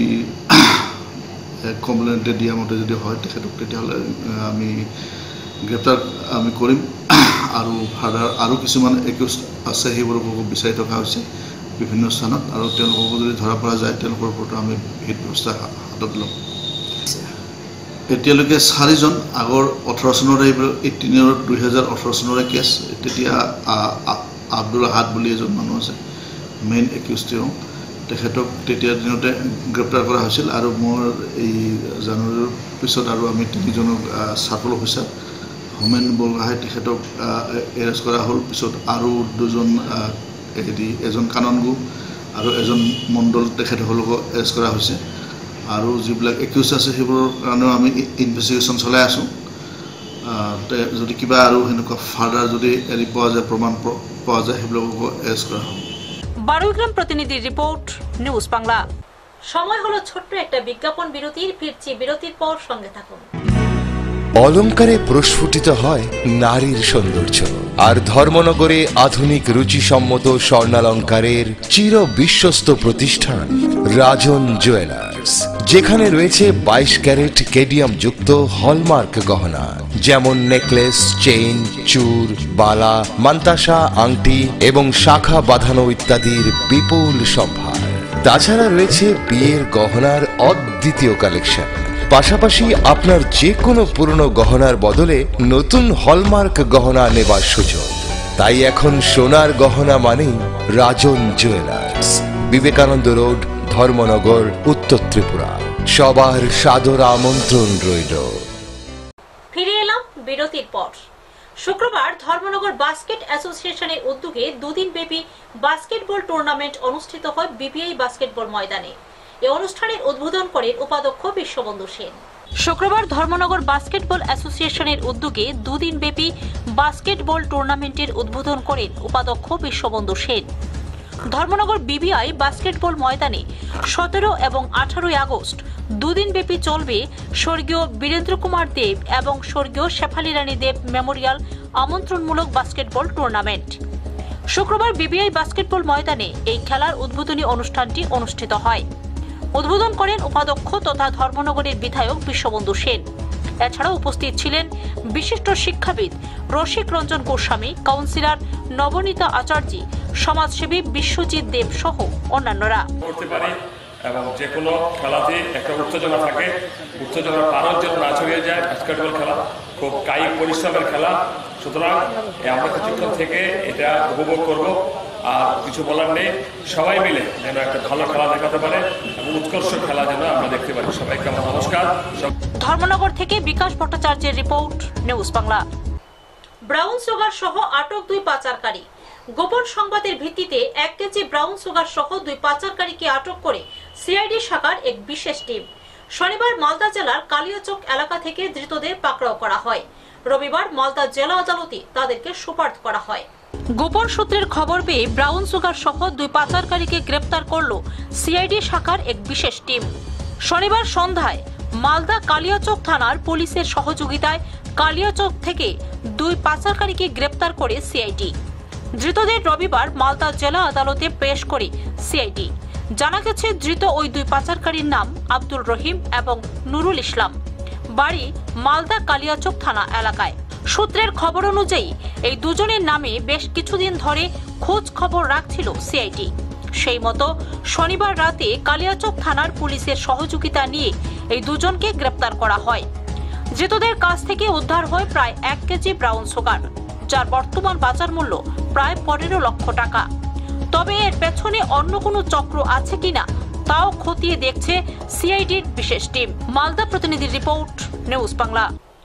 L: কমপ্লেইনতে দিয়া মতে যদি হয় তেখেতক, তেতিয়াহ'লে আমি গ্ৰেপ্তাৰ আমি কৰিম। আৰু ফাৰ্ডাৰ আৰু কিছুমান একিউজ আছে, সেইবোৰকো বিচাৰি থকা হৈছে বিভিন্ন স্থানত, আৰু তেওঁলোককো যদি ধৰা পৰা যায় তেওঁলোকৰ ওপৰতো আমি বিহিত ব্যৱস্থা হাতত ল'ম। এতিয়ালৈকে 4জন, আগৰ 18 চনৰ এইবোৰ 2018 চনৰে কেছ। তেতিয়া আব্দুল আহাদ বুলি এজন মানুহ আছে, মেইন একিউজ তেওঁ। তেখেতক তেতিয়া দিনতে গ্ৰেপ্তাৰ কৰা হৈছিল। আৰু মোৰ এই জানুৱাৰীৰ পিছত আৰু আমি 3জনক চাৰ্কল অফিচাৰ হোমেন বৰগোহাঁই তেখেতক এৰেষ্ট কৰা হ'ল। পিছত আৰু 2জন এজন কাননগু আৰু এজন মণ্ডল তেখেতসকলকো এৰেষ্ট কৰা হৈছে। আৰু যিবিলাক একিউজ আছে সেইবোৰৰ কাৰণেও আমি ইনভেষ্টিগেশ্যন চলাই আছোঁ। যদি কিবা আৰু সেনেকুৱা ফাৰ্ডাৰ যদি এৰি পোৱা যায়, প্ৰমাণ পোৱা যায়, সেইবিলাককো এৰেষ্ট কৰা হ'ব।
A: বারুইগ্রাম প্রতিনিধির রিপোর্ট, নিউজ বাংলা। সময় হলো ছোট্ট একটা বিজ্ঞাপন বিরতির। ফিরছি বিরতির পর, সঙ্গে থাকুন।
B: অলঙ্কারে প্রস্ফুটিত হয় নারীর সৌন্দর্য, আর ধর্মনগরে আধুনিক রুচিসম্মত স্বর্ণালঙ্কারের চির বিশ্বস্ত প্রতিষ্ঠান রাজন জুয়েলার্স, যেখানে রয়েছে 22 ক্যারেট কেডিয়াম যুক্ত হলমার্ক গহনা, যেমন নেকলেস, চেইন, চূড়, বালা, মান্তাসা, আংটি এবং শাখা বাঁধানো ইত্যাদির বিপুল সম্ভার। তাছাড়া রয়েছে বিয়ের গহনার অদ্বিতীয় কালেকশন। পাশাপাশি আপনার যে কোনো পুরনো গহনার বদলে নতুন হলমার্ক গহনা নেবার সুযোগ। তাই এখন সোনার গহনা মানেই রাজন জুয়েলার্স, বিবেকানন্দ রোড, ধর্মনগর, উত্তর ত্রিপুরা। সবার সাদর আমন্ত্রণ রইল।
A: ফিরে এলাম বিরতির পর। শুক্রবার ধর্মনগর বাস্কেট অ্যাসোসিয়েশনের উদ্যোগে 2 দিন ব্যাপী বাস্কেটবল টুর্নামেন্ট অনুষ্ঠিত হয় বিবিআই বাস্কেটবল ময়দানে। এই অনুষ্ঠানের উদ্বোধন করেন উপাধ্যক্ষ বিশ্ববন্ধু সেন। শুক্রবার ধর্মনগর বাস্কেটবল অ্যাসোসিয়েশনের উদ্যোগে 2 দিন ব্যাপী বাস্কেটবল টুর্নামেন্টের উদ্বোধন করেন উপাধ্যক্ষ বিশ্ববন্ধু সেন। ধর্মনগর বিবিআই বাস্কেটবল ময়দানে 17 এবং 18 আগস্ট 2 দিন ব্যাপী চলবে স্বর্গীয় বীরেন্দ্র কুমার দেব এবং স্বর্গীয় শেফালী রানী দেব মেমোরিয়াল আমন্ত্রণমূলক বাস্কেটবল টুর্নামেন্ট। শুক্রবার বিবিআই বাস্কেটবল ময়দানে এই খেলার উদ্বোধনী অনুষ্ঠানটি অনুষ্ঠিত হয়। উদ্বোধন করেন উপাধ্যক্ষ তথা ধর্মনগরের বিধায়ক বিশ্ববন্ধু সেন। এছাড়াও উপস্থিত ছিলেন বিশিষ্ট শিক্ষাবিদ রসিক রঞ্জন গোস্বামী, কাউন্সিলর নবনীতা আচার্য, সমাজসেবী বিশ্বজিৎ দেব সহ অন্যান্যরা।
M: এবং যে কোনো খেলাতে একটা উত্তেজনা থাকে, উত্তেজনা পারার জন্য না ছড়িয়ে যায়। বাস্কেটবল খেলা খুব কায়িক পরিশ্রমের খেলা, সুতরাং আমরা কিছুক্ষণ থেকে এটা উপভোগ করব। আর কিছু বলার নেই, সবাই মিলে যেন একটা ভালো খেলা দেখাতে পারে এবং উৎকর্ষ খেলা যেন আমরা দেখতে পারি। সবাইকে আমার নমস্কার।
A: ধর্মনগর থেকে বিকাশ ভট্টাচার্যের report, news Bangla. Brown sugar সহ আটক 2 পাচারকারী। গোপন সংবাদের ভিত্তিতে 1 কেজি ব্রাউন সুগার সহ 2 পাচারকারীকে আটক করে সিআইডি শাখার এক বিশেষ টিম। শনিবার মালদা জেলার কালিয়াচক এলাকা থেকে ধৃতদের পাকড়াও করা হয়। রবিবার মালদা জেলা আদালতে তাদেরকে সোপর্দ করা হয়। গোপন সূত্রের খবর পেয়ে ব্রাউন সুগার সহ 2 পাচারকারীকে গ্রেপ্তার করল সিআইডি শাখার এক বিশেষ টিম। শনিবার সন্ধ্যায় মালদা কালিয়াচক থানার পুলিশের সহযোগিতায় কালিয়াচক থেকে 2 পাচারকারীকে গ্রেপ্তার করে সিআইডি। ধৃতদের রবিবার মালদা জেলা আদালতে পেশ করে সিআইডি। জানা গেছে ধৃত ওই 2 পাচারকারীর নাম আব্দুল রহিম এবং নুরুল ইসলাম, বাড়ি মালদা কালিয়াচক থানা এলাকায়। সূত্রের খবর অনুযায়ী এই দুজনের নামে বেশ কিছুদিন ধরে খোঁজ খবর রাখছিল সিআইডি। সেই মতো শনিবার রাতে কালিয়াচক থানার পুলিশের সহযোগিতা নিয়ে এই দুজনকে গ্রেপ্তার করা হয়। ধৃতদের কাছ থেকে উদ্ধার হয় প্রায় 1 কেজি ব্রাউন সুগার, যার বর্তমান বাজার মূল্য প্রায় 15 লক্ষ টাকা। তবে এর পেছনে অন্য কোনো চক্র আছে কিনা তাও খতিয়ে দেখছে সিআইডির বিশেষ টিম। মালদা প্রতিনিধির রিপোর্ট, নিউজ বাংলা।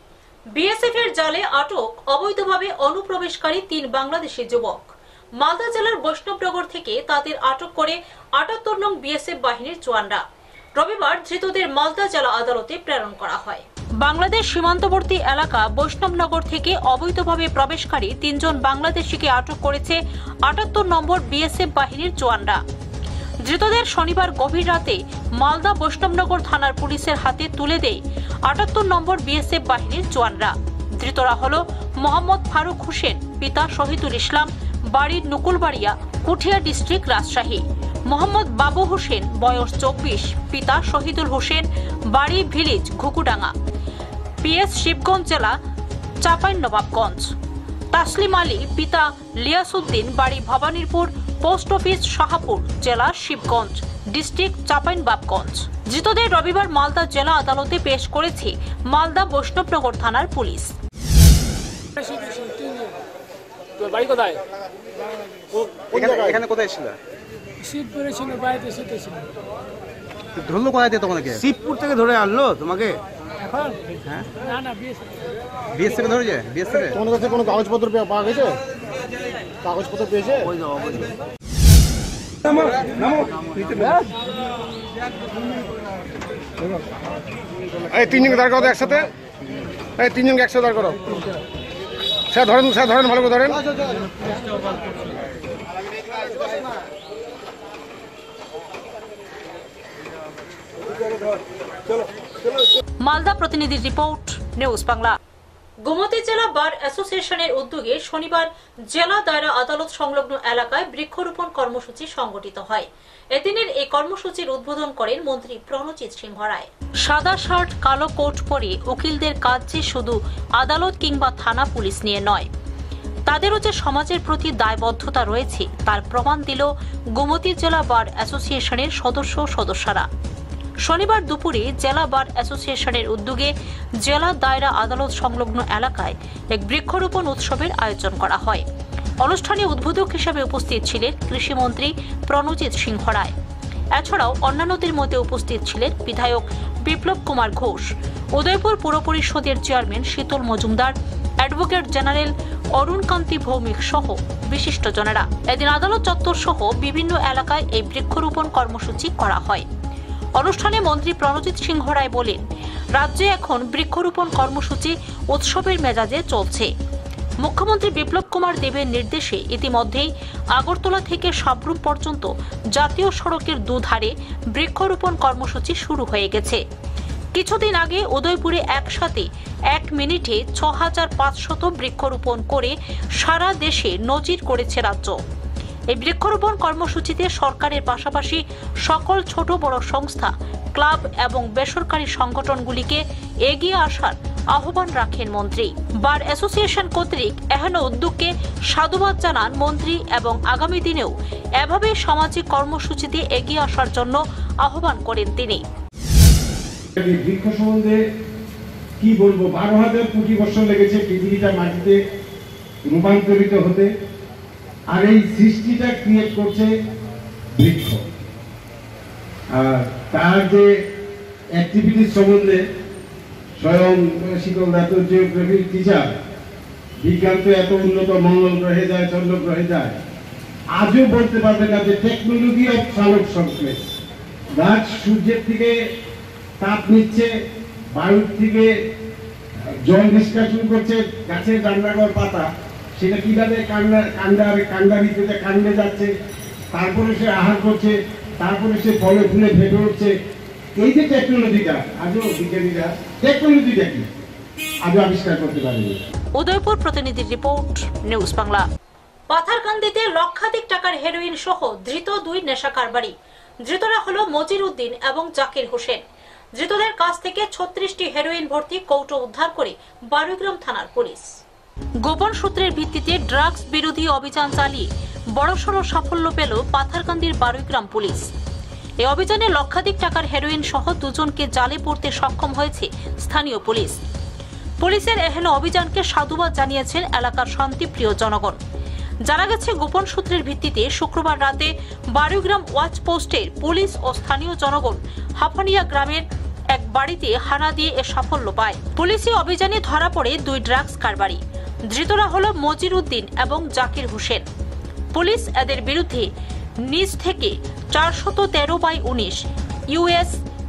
A: বিএসএফ এর জালে আটক অবৈধভাবে অনুপ্রবেশকারী 3 বাংলাদেশি যুবক। মালদা জেলার বৈষ্ণবনগর থেকে তাদের আটক করে 78 নং বিএসএফ বাহিনীর জওয়ানরা। রবিবার ধৃতদের মালদা জেলা আদালতে প্রেরণ করা হয়। বাংলাদেশ সীমান্তবর্তী এলাকা বৈষ্ণবনগর থেকে অবৈধভাবে প্রবেশকারী 3 জন বাংলাদেশিকে আটক করেছে 78 নম্বর বিএসএফ বাহিনীর জওয়ানরা। ধৃতদের শনিবার গভীর রাতে মালদা বৈষ্ণবনগর থানার পুলিশের হাতে তুলে দেয় 78 নম্বর বিএসএফ বাহিনীর জওয়ানরা। ধৃতরা হল মোহাম্মদ ফারুক হোসেন, পিতা শহীদুল ইসলাম, বাড়ি নকুলবাড়িয়া, পুঠিয়া ডিস্ট্রিক্ট, রাজশাহী। মোহাম্মদ বাবু হোসেন, বয়স 24, পিতা শহীদুল হোসেন, বাড়ি ভিলেজ ঘুকুডাঙ্গা, পিএস শিবগঞ্জ জেলা, চাঁপাইনবাবগঞ্জ। তাসলিম আলী, পিতা লিয়াসউদ্দিন, বাড়ি ভবানীপুর, পোস্ট অফিস শাহপুর, জেলা শিবগঞ্জ, ডিস্ট্রিক্ট চাঁপাইনবাবগঞ্জ। ধৃতদের রবিবার মালদা জেলা আদালতে পেশ করেছে মালদা বৈষ্ণবনগর থানার পুলিশ।
N: এখানে কোথায় ছিল?
O: শিবপুরে ছিল, বাড়িতে ছিল।
N: ধরলো কোথায় দিয়ে তোমাকে? শিবপুর থেকে ধরে আনলো তোমাকে?
O: এখন
N: হ্যাঁ,
O: না না
N: বিএস থেকে ধরেছে? বিএস থেকে
P: তোমার কাছে কোনো কাগজপত্র পাওয়া গেছে? কাগজপত্র পেয়েছে?
N: ওই যাও ওই
P: এই 3 জনকে দাঁড় করো একসাথে। এই 3 জনকে একসাথে দাঁড় করো। স্যার ধরেন, স্যার ধরেন, ভালো করে ধরেন।
A: মালদা প্রতিনিধির রিপোর্ট, নিউজ বাংলা। গোমতী জেলা বার অ্যাসোসিয়েশনের উদ্যোগে শনিবার জেলা দায়রা আদালত সংলগ্ন এলাকায় বৃক্ষরোপণ কর্মসূচি সংগঠিত হয়। এদিনের এই কর্মসূচির উদ্বোধন করেন মন্ত্রী প্রণজিৎ সিংহ রায়। সাদা শার্ট কালো কোট পরে উকিলদের কাজ যে শুধু আদালত কিংবা থানা পুলিশ নিয়ে নয়, তাদেরও যে সমাজের প্রতি দায়বদ্ধতা রয়েছে তার প্রমাণ দিল গোমতী জেলা বার অ্যাসোসিয়েশনের সদস্যরা। শনিবার দুপুরে জেলা বার অ্যাসোসিয়েশনের উদ্যোগে জেলা দায়রা আদালত সংলগ্ন এলাকায় এক বৃক্ষরোপণ উৎসবের আয়োজন করা হয়। অনুষ্ঠানে উদ্বোধক হিসেবে উপস্থিত ছিলেন কৃষিমন্ত্রী প্রণজিৎ সিংহ রায়। এছাড়াও অন্যান্যদের মধ্যে উপস্থিত ছিলেন বিধায়ক বিপ্লব কুমার ঘোষ, উদয়পুর পুর পরিষদের chairman Sheetal Majumdar, advocate general Arun Kanti Bhowmik সহ বিশিষ্টজনেরা। এদিন আদালত চত্বর সহ বিভিন্ন এলাকায় এই বৃক্ষরোপণ কর্মসূচি করা হয়। অনুষ্ঠানে মন্ত্রী প্রণজিৎ সিংহ রায় বলেন, রাজ্যে এখন বৃক্ষরোপণ কর্মসূচি উৎসবের মেজাজে চলছে। মুখ্যমন্ত্রী বিপ্লব কুমার দেবের নির্দেশে ইতিমধ্যেই আগরতলা থেকে সাবরুম পর্যন্ত জাতীয় সড়কের দুধারে বৃক্ষরোপণ কর্মসূচি শুরু হয়ে গেছে। কিছুদিন আগে উদয়পুরে একসাথে 1 মিনিটে 6500 বৃক্ষরোপণ করে সারা দেশে নজির করেছে রাজ্য। এই বৃক্ষরোপণ কর্মসূচিতে সরকারের পাশাপাশি সকল ছোট বড় সংস্থা, ক্লাব এবং বেসরকারি সংগঠনগুলিকে এগিয়ে আসার আহ্বান রাখেন মন্ত্রী। বার অ্যাসোসিয়েশন কর্তৃক এহেন উদ্যোগকে সাধুবাদ জানান মন্ত্রী এবং আগামী দিনেও এভাবে সামাজিক কর্মসূচিতে এগিয়ে আসার জন্য আহ্বান করেন তিনি।
Q: বৃক্ষ সম্বন্ধে কি বলবো, 12,000 কোটি বছর লেগেছে পৃথিবীটা মাটিতে রূপান্তরিত হতে, আর এই সৃষ্টিটা ক্রিয়েট করছে বৃক্ষ। আর তার যে অ্যাক্টিভিটিস সম্বন্ধে স্বয়ং শিকল দাত জিওগ্রাফির টিচার, বিজ্ঞান তো এত উন্নত, মঙ্গল গ্রহে যায়, চন্দ্র গ্রহে যায়, আজও বলতে পারবে না যে টেকনোলজি অফ সালোক সংশ্লেষ, গাছ সূর্যের থেকে তাপ নিচ্ছে, বায়ুর থেকে জল নিষ্কাশন করছে, গাছের ডান্ডাগড় পাতা সেটা কিভাবে কাণ্ডে যাচ্ছে, তারপরে সে আহার করছে, তারপরে সে ফলে ফুলে ফেটে উঠছে। এই যে টেকনোলজিটা, আজও বিজ্ঞানীরা টেকনোলজিটা কি আজও আবিষ্কার করতে পারেনি।
A: উদয়পুর প্রতিনিধির রিপোর্ট, নিউজ বাংলা। পাথারকান্দিতে লক্ষাধিক টাকার হেরোইন সহ ধৃত 2 নেশা কারবারি। ধৃতরা হলো মজির উদ্দিন এবং জাকির হোসেন। ধৃতদের কাছ থেকে 36টি হেরোইন ভর্তি কৌটো উদ্ধার করে বারুইগ্রাম থানার পুলিশ। গোপন সূত্রের ভিত্তিতে ড্রাগস বিরোধী অভিযান চালিয়ে বড়সড় সাফল্য পেল পাথারকান্দির বারুইগ্রাম পুলিশ। এই অভিযানে লক্ষাধিক টাকার হেরোইন সহ 2 জনকে জালে পড়তে সক্ষম হয়েছে স্থানীয় পুলিশ। পুলিশের এহেন অভিযানকে সাধুবাদ জানিয়েছেন এলাকার শান্তিপ্রিয় জনগণ। জানা গেছে, গোপন সূত্রের ভিত্তিতে শুক্রবার রাতে বারুইগ্রাম ওয়াচ পোস্টের পুলিশ ও স্থানীয় জনগণ হাফানিয়া গ্রামের এক বাড়িতে হানা দিয়ে এ সাফল্য পায়। পুলিশি অভিযানে ধরা পড়ে 2 ড্রাগস কারবারি। ধৃতরা হল মজির উদ্দিন এবং জাকির হোসেন। পুলিশ এদের বিরুদ্ধে নিজ থেকে 413/19 US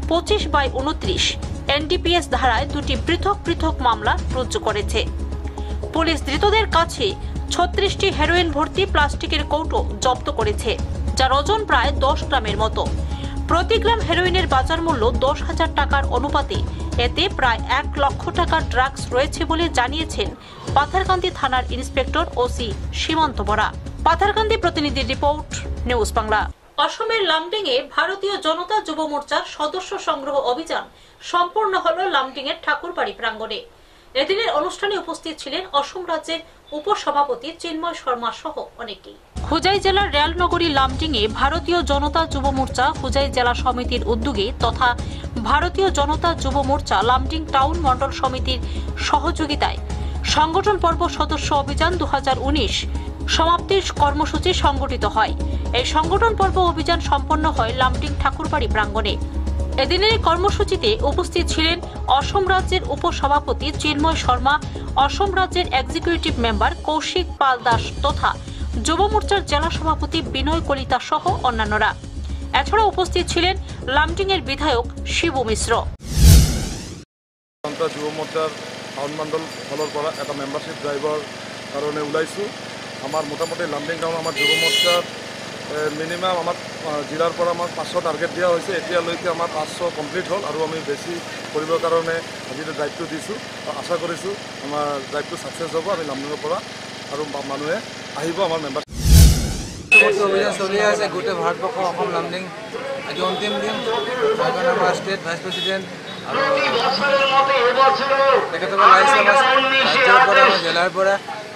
A: 25/29 NDPS ধারায় 2টি পৃথক পৃথক মামলা রুজু করেছে। পুলিশ ধৃতদের কাছে 36টি হেরোইন ভর্তি প্লাস্টিকের কৌটো জব্দ করেছে, যার ওজন প্রায় 10 গ্রামের মতো। প্রতি গ্রাম হেরোইনের বাজার মূল্য 10,000 টাকার অনুপাতে এতে প্রায় 1 লক্ষ টাকার ড্রাগস রয়েছে বলে জানিয়েছেন পাথারকান্দি থানার ইন্সপেক্টর ওসি সীমান্ত বরা। পাথারকান্দি প্রতিনিধির রিপোর্ট, নিউজ বাংলা। অসমের লামডিংয়ে ভারতীয় জনতা যুব মোর্চার সদস্য সংগ্রহ অভিযান সম্পূর্ণ হল লামডিংয়ের ঠাকুরবাড়ি প্রাঙ্গণে। এদিনের অনুষ্ঠানে উপস্থিত ছিলেন অসম রাজ্যের উপসভাপতি চিন্ময় শর্মা সহ অনেকেই। হুজাই জেলার রেলনগরী লামডিংয়ে ভারতীয় জনতা যুব মোর্চা হুজাই জেলা সমিতির উদ্যোগে তথা ভারতীয় জনতা যুব মোর্চা লামডিং টাউন মন্ডল সমিতির সহযোগিতায় সংগঠন পর্ব সদস্য অভিযান 2019 সমাপ্তির কর্মসূচি সংগঠিত হয়। এই সংগঠন পর্ব অভিযান সম্পন্ন হয় লামডিং ঠাকুরবাড়ি প্রাঙ্গণে। এদিনের কর্মসূচিতে উপস্থিত ছিলেন অসম রাজ্যের উপসভাপতি চিন্ময় শর্মা, অসম রাজ্যের এক্সিকিউটিভ মেম্বার কৌশিক পাল দাস তথা যুব মোর্চার জেলা সভাপতি বিনয় কলিতা সহ অন্যান্যরা। এছাড়া উপস্থিত ছিলেন লামডিং এর বিধায়ক শিবু মিশ্র।
R: যুব মোর্চার টাউন মণ্ডল ফলৰ পৰা এটা মেম্বাৰশ্বিপ ড্ৰাইভৰ কাৰণে ওলাইছোঁ। আমাৰ মোটামুটি লামডিং টাউন আমাৰ যুৱ মোৰ্চাৰ মিনিমাম আমাৰ জিলাৰ পৰা আমাক 500 টাৰ্গেট দিয়া হৈছে। এতিয়ালৈকে আমাৰ 500 কমপ্লিট হ'ল আৰু আমি বেছি কৰিবৰ কাৰণে আজি ড্ৰাইভটো দিছোঁ। আশা কৰিছোঁ আমাৰ ড্ৰাইভটো ছাকচেছ হ'ব। আমি লামডিঙৰ পৰা আৰু মানুহে আহিব আমাৰ মেম্বাৰ।
K: অভিযান চলি আছে গোটেই ভাৰতবৰ্ষ অসম লামডিং আজি অন্তিম দিন। সেইকাৰণে আমাৰ ষ্টেট ভাইচ প্ৰেচিডেণ্ট আৰু তেখেতসকল আহিছে ৰাজ্যৰ পৰা জিলাৰ পৰা।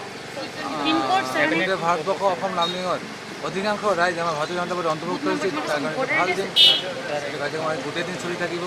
K: গোটেই ভাৰতবৰ্ষ অসম লামডিঙত অধিকাংশ ৰাইজ আমাৰ ভাৰতীয় জনতা পাৰ্টিত অন্তৰ্ভুক্ত হৈছে। তাৰ কাৰণে ভাল দিন, গোটেই দিন চলি থাকিব।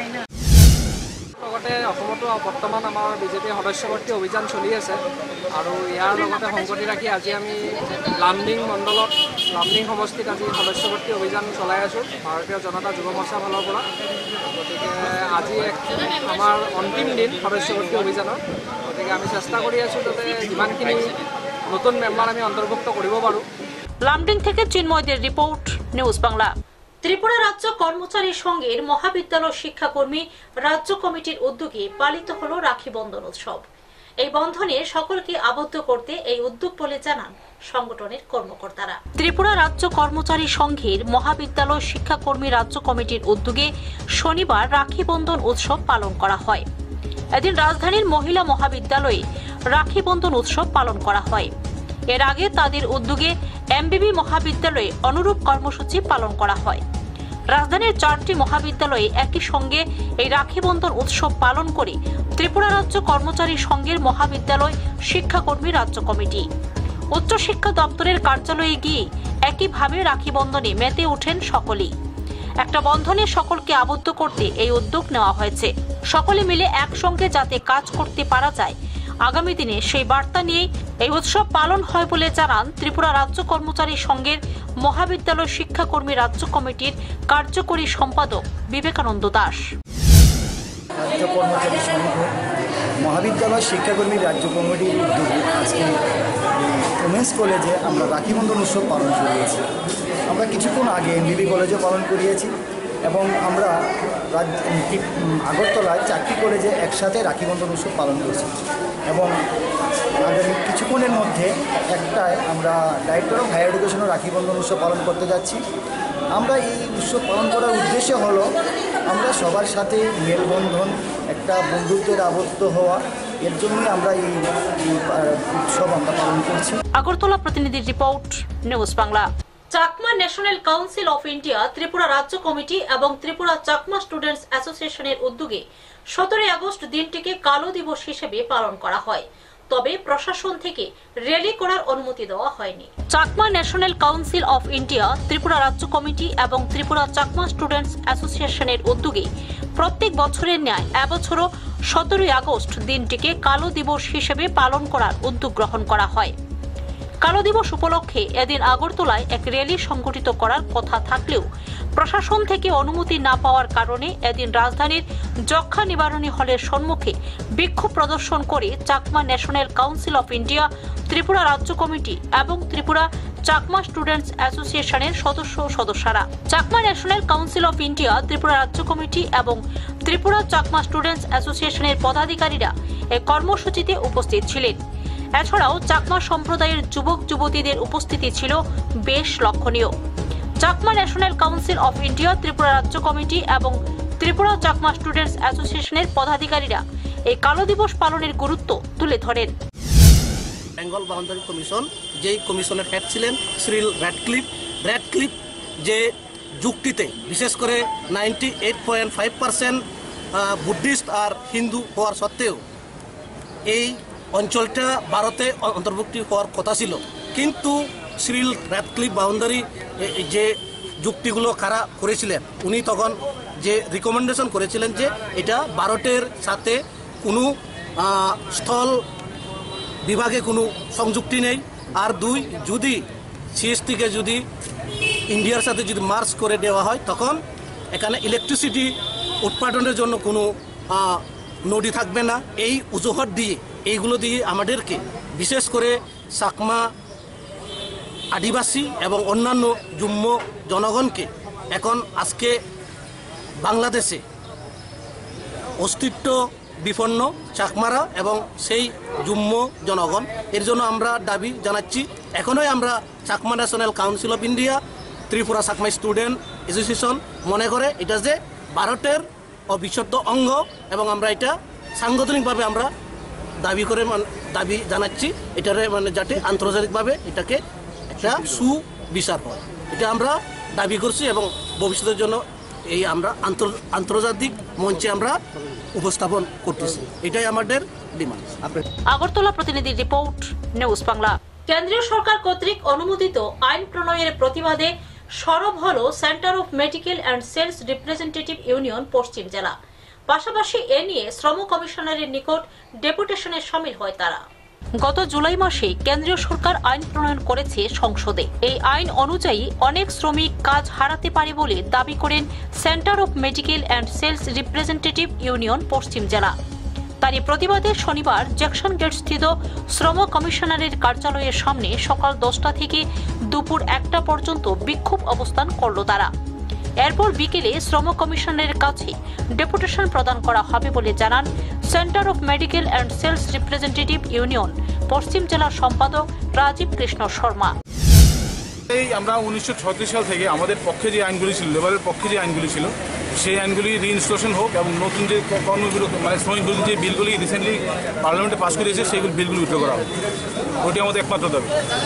S: লগতে অসমতো বৰ্তমান আমাৰ বিজেপিৰ সদস্যভৰ্তি অভিযান চলি আছে আৰু ইয়াৰ লগতে সংগতি ৰাখি আজি আমি লামডিং মণ্ডলত লামডিং সমষ্টিত আজি সদস্যভৰ্তি অভিযান চলাই আছোঁ ভাৰতীয় জনতা যুৱ মৰ্চাৰ ফালৰ পৰা। গতিকে আজি আমাৰ অন্তিম দিন সদস্যভৰ্তি অভিযানৰ। গতিকে আমি চেষ্টা কৰি আছোঁ যাতে যিমানখিনি নতুন মেম্বাৰ আমি অন্তৰ্ভুক্ত কৰিব পাৰোঁ।
A: লামডিং থেকে চিন্ময়দের রিপোর্ট, নিউজ বাংলা। ত্রিপুরা রাজ্য কর্মচারী সংঘের মহাবিদ্যালয় শিক্ষাকর্মী রাজ্য কমিটির উদ্যোগে পালিত হল রাখি বন্ধন উৎসব। এই বন্ধনে সকলকে আবদ্ধ করতে এই উদ্যোগ বলে জানান সংগঠনের কর্মকর্তারা। ত্রিপুরা রাজ্য কর্মচারী সংঘের মহাবিদ্যালয় শিক্ষাকর্মী রাজ্য কমিটির উদ্যোগে শনিবার রাখি বন্ধন উৎসব পালন করা হয়। এদিন রাজধানীর মহিলা মহাবিদ্যালয়ে রাখি বন্ধন উৎসব পালন করা হয়। এর আগে তাদের উদ্যোগে এমবিবি মহাবিদ্যালয়ে অনুরূপ কর্মসূচি পালন করা হয়। রাজধানীর 4টি মহাবিদ্যালয়ে একই সঙ্গে এই রাখি বন্ধন উৎসব পালন করে ত্রিপুরা রাজ্য কর্মচারী সংঘের মহাবিদ্যালয় শিক্ষাকর্মী রাজ্য কমিটি। উচ্চ শিক্ষা দপ্তরের কার্যালয়ে গিয়ে একইভাবে রাখি বন্ধনে মেতে ওঠেন সকলেই। একটা বন্ধনে সকলকে আবদ্ধ করতে এই উদ্যোগ নেওয়া হয়েছে। সকলে মিলে একসঙ্গে যাতে কাজ করতে পারা যায়, আগামী দিনে সেই বার্তা নিয়ে এই উৎসব পালন হয় বলে জানান ত্রিপুরা রাজ্য কর্মচারী সংঘের মহাবিদ্যালয় শিক্ষাকর্মী রাজ্য কমিটির কার্যকরী সম্পাদক বিবেকানন্দ দাস।
T: রাজ্য কর্মচারী সংঘ মহাবিদ্যালয় শিক্ষাকর্মী রাজ্য কমিটির উদ্যোগে আজকে ওমেন্স কলেজে আমরা রাখি বন্ধন উৎসব পালন করিয়েছি। আমরা কিছুক্ষণ আগে এমবিবি কলেজে পালন করিয়েছি। এবং আমরা আগরতলায় 4টি কলেজে একসাথে রাখি বন্ধন উৎসব পালন করছি এবং আগামী কিছুক্ষণের মধ্যে একটায় আমরা director of higher এডুকেশনও Rakhi Bandhan উৎসব পালন করতে যাচ্ছি। আমরা এই উৎসব পালন করার উদ্দেশ্য হলো আমরা সবার সাথে মেলবন্ধন, একটা বন্ধুত্বের আবদ্ধ হওয়া, এর জন্যই আমরা এই উৎসব আমরা পালন করছি।
A: আগরতলা প্রতিনিধির report, news Bangla. Chakma national council of India, Tripura রাজ্য কমিটি এবং ত্রিপুরা চাকমা স্টুডেন্টস অ্যাসোসিয়েশনের উদ্যোগে 17 আগস্ট দিনটিকে কালো দিবস হিসেবে পালন করা হয়। তবে প্রশাসন থেকে র্যালি করার অনুমতি দেওয়া হয়নি। Chakma national council of India, Tripura রাজ্য কমিটি এবং ত্রিপুরা চাকমা স্টুডেন্টস অ্যাসোসিয়েশনের উদ্যোগে প্রত্যেক বছরের ন্যায় এবছরও 17 আগস্ট দিনটিকে কালো দিবস হিসেবে পালন করার উদ্যোগ গ্রহণ করা হয়। কালো দিবস উপলক্ষে এদিন আগরতলায় এক র্যালি সংগঠিত করার কথা থাকলেও প্রশাসন থেকে অনুমতি না পাওয়ার কারণে এদিন রাজধানীর যক্ষ্মা নিবারণী হলের সম্মুখে বিক্ষোভ প্রদর্শন করে Chakma national council of India, Tripura রাজ্য কমিটি এবং ত্রিপুরা চাকমা স্টুডেন্টস অ্যাসোসিয়েশনের সদস্যরা। Chakma national council of India, Tripura রাজ্য কমিটি এবং ত্রিপুরা চাকমা স্টুডেন্টস অ্যাসোসিয়েশনের পদাধিকারীরা এই কর্মসূচিতে উপস্থিত ছিলেন। এছাড়াও চাকমা সম্প্রদায়ের যুবক যুবতীদের উপস্থিতি ছিল বেশ লক্ষণীয়। Chakma national council of India, Tripura রাজ্য কমিটি এবং ত্রিপুরা চাকমা স্টুডেন্টস অ্যাসোসিয়েশনের পদাধিকারীরা এই কালো দিবস পালনের গুরুত্ব তুলে ধরেন।
U: বেঙ্গল বাউন্ডারি কমিশন, যেই কমিশনের হেড ছিলেন সিরিল র্যাডক্লিফ, যে যুক্তিতে বিশেষ করে 98.5% বুদ্ধিস্ট আর হিন্দু হওয়ার সত্ত্বেও এই অঞ্চলটা ভারতে অন্তর্ভুক্ত হওয়ার কথা ছিল, কিন্তু সিরিল র্যাডক্লিফ বাউন্ডারি যে যুক্তিগুলো খাড়া করেছিলেন, উনি তখন যে রিকমেন্ডেশন করেছিলেন যে এটা ভারতের সাথে কোনো স্থল বিভাগে কোনো সংযুক্তি নেই, আর দুই, যদি সিএসটিকে যদি ইন্ডিয়ার সাথে যদি মার্জ করে দেওয়া হয় তখন এখানে ইলেকট্রিসিটি উৎপাদনের জন্য কোনো নদী থাকবে না। এই অজুহাত দিয়ে, এইগুলো দিয়ে আমাদেরকে, বিশেষ করে চাকমা আদিবাসী এবং অন্যান্য জুম্ম জনগণকে এখন আজকে বাংলাদেশে অস্তিত্ব বিপন্ন চাকমারা এবং সেই জুম্ম জনগণ, এর জন্য আমরা দাবি জানাচ্ছি। এখনই আমরা Chakma national council of India, Tripura Chakma student association মনে করে এটা যে ভারতের অবিচ্ছেদ্য অঙ্গ, এবং আমরা এটা সাংগঠনিকভাবে আমরা দাবি জানাচ্ছি এটারে যাতে আন্তর্জাতিকভাবে এটাকে একটা সুবিচার হয়, এটা আমরা দাবি করছি এবং ভবিষ্যতের জন্য এই আমরা আন্তর্জাতিক মঞ্চে আমরা উপস্থাপন করতেছি, এটাই আমাদের ডিমান্ড।
A: আগরতলা প্রতিনিধির রিপোর্ট, নিউজ বাংলা। কেন্দ্রীয় সরকার কর্তৃক অনুমোদিত আইন প্রণয়ের প্রতিবাদে সরব হল centre of medical and sales representative union পশ্চিম জেলা। পাশাপাশি এ নিয়ে শ্রম কমিশনারের নিকট ডেপুটেশনে শামিল হয় তারা। গত জুলাই মাসে কেন্দ্রীয় সরকার আইন প্রণয়ন করেছে সংসদে। এই আইন অনুযায়ী অনেক শ্রমিক কাজ হারাতে পারে বলে দাবি করেন centre of medical and sales representative union পশ্চিম জেলা। তারই প্রতিবাদে শনিবার জ্যাকসন গেট স্থিত শ্রম কমিশনারের কার্যালয়ের সামনে সকাল 10টা থেকে দুপুর 1টা পর্যন্ত বিক্ষোভ অবস্থান করল তারা। এরপর বিকেলে শ্রম কমিশনারের কাছে ডেপুটেশন প্রদান করা হবে বলে জানান centre of medical and sales representative union পশ্চিম জেলার সম্পাদক রাজীব কৃষ্ণ শর্মা।
V: আমরা 1936 সাল থেকে আমাদের পক্ষে যে আইনগুলি ছিল, লেবারের পক্ষে যে আইনগুলি ছিল, সেই আইনগুলি রিইনস্টলেশন হোক এবং নতুন যে কর্মবিরতি শ্রমিক বিরোধী যে বিলগুলি রিসেন্টলি পার্লামেন্টে পাস করেছে সেইগুলি বিলগুলি উইথড্র করা হোক, ওটি আমাদের একমাত্র দাবি।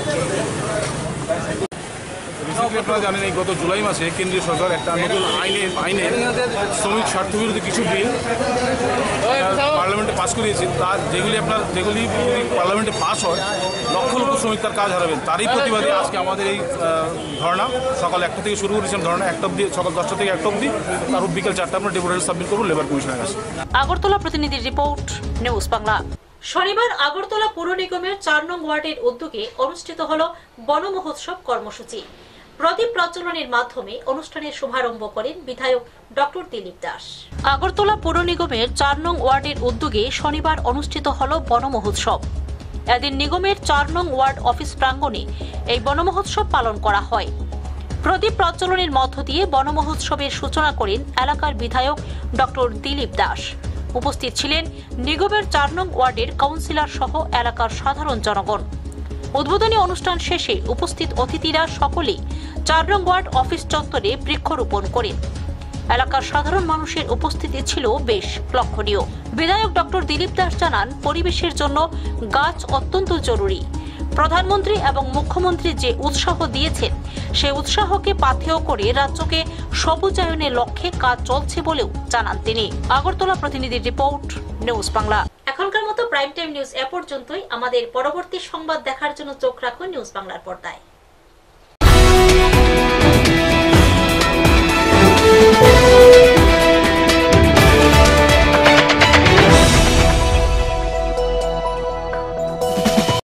V: রিসেন্টলি আপনারা জানেন এই গত জুলাই মাসে কেন্দ্রীয় সরকার একটা নতুন আইনে শ্রমিক স্বার্থবিরোধী কিছু বিল পার্লামেন্টে পাস করিয়েছে, তার যেগুলি পার্লামেন্টে পাস হয় লক্ষ লক্ষ শ্রমিক তার কাজ হারাবেন। তারই প্রতিবাদে আজকে আমাদের এই ধর্ণা সকাল 1টা থেকে শুরু করেছিলাম, ধর্ণা 1টা অবধি, সকাল 10টা থেকে 1টা অবধি, তারপর বিকেল 4টা আমরা ডেপুটেশন সাবমিট করবো লেবার কমিশনের কাছে।
A: আগরতলা প্রতিনিধির রিপোর্ট, নিউজ বাংলা। শনিবার আগরতলা পুর নিগমের 4 নং ওয়ার্ডের উদ্যোগে অনুষ্ঠিত হল বন মহোৎসব কর্মসূচি। প্রদীপ প্রজ্বলনের মাধ্যমে অনুষ্ঠানের শুভারম্ভ করেন বিধায়ক ডক্টর দিলীপ দাস। আগরতলা পুর নিগমের 4 নং ওয়ার্ডের উদ্যোগে শনিবার অনুষ্ঠিত হল বন মহোৎসব। এদিন নিগমের 4 নং ওয়ার্ড অফিস প্রাঙ্গণে এই বন মহোৎসব পালন করা হয়। প্রদীপ প্রজ্বলনের মধ্য দিয়ে বন মহোৎসবের সূচনা করেন এলাকার বিধায়ক ডক্টর দিলীপ দাস। উপস্থিত ছিলেন নিগমের 4 নং ওয়ার্ডের কাউন্সিলর সহ এলাকার সাধারণ জনগণ। উদ্বোধনী অনুষ্ঠান শেষে উপস্থিত অতিথিরা সকলেই 4 নং ওয়ার্ড অফিস চত্বরে বৃক্ষরোপণ করেন। এলাকার সাধারণ মানুষের উপস্থিতি ছিল বেশ লক্ষণীয়। বিধায়ক ডক্টর দিলীপ দাস জানান, পরিবেশের জন্য গাছ অত্যন্ত জরুরি। প্রধানমন্ত্রী এবং মুখ্যমন্ত্রী যে উৎসাহ দিয়েছেন, সেই উৎসাহকে পাথেয় করে রাজ্যকে সবুজায়নের লক্ষ্যে কাজ চলছে বলেও জানান তিনি। আগরতলা প্রতিনিধির রিপোর্ট, নিউজ বাংলা। এখনকার মতো প্রাইম টাইম নিউজ এ পর্যন্তই। আমাদের পরবর্তী সংবাদ দেখার জন্য চোখ রাখুন নিউজ বাংলার পর্দায়।